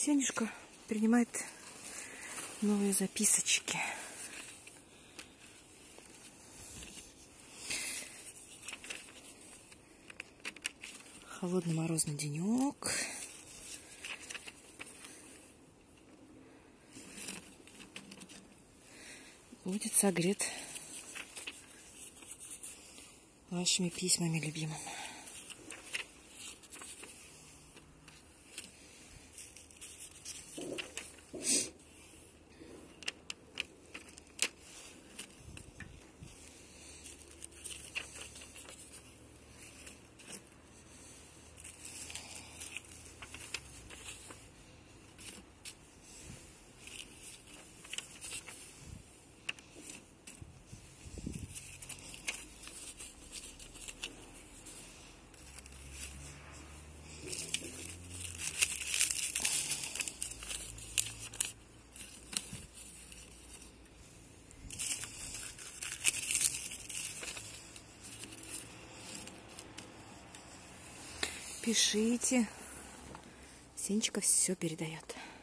Сенюшка принимает новые записочки. Холодный морозный денек. Будет согрет вашими письмами любимым. Пишите. Сенечка все передает.